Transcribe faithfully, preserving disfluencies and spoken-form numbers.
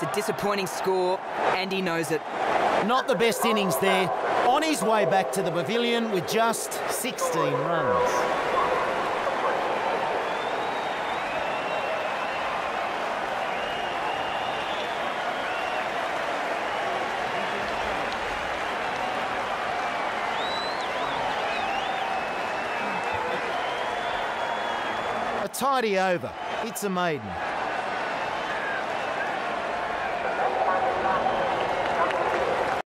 It's a disappointing score, and he knows it. Not the best innings there. On his way back to the pavilion with just sixteen runs. A tidy over. It's a maiden.